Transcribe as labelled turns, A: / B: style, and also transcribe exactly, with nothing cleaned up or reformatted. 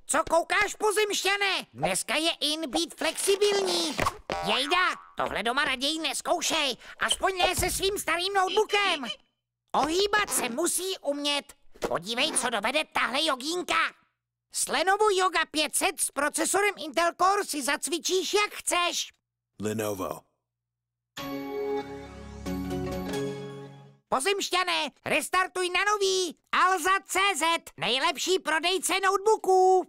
A: Co koukáš, pozemšťane? Dneska je in být flexibilní. Jejda, tohle doma raději neskoušej, aspoň ne se svým starým notebookem. Ohýbat se musí umět. Podívej, co dovede tahle jogínka. S Lenovo Yoga pět set s procesorem Intel Core si zacvičíš, jak chceš.
B: Lenovo.
A: Pozemšťané, restartuj na nový. Alza tečka cé zet, nejlepší prodejce notebooků.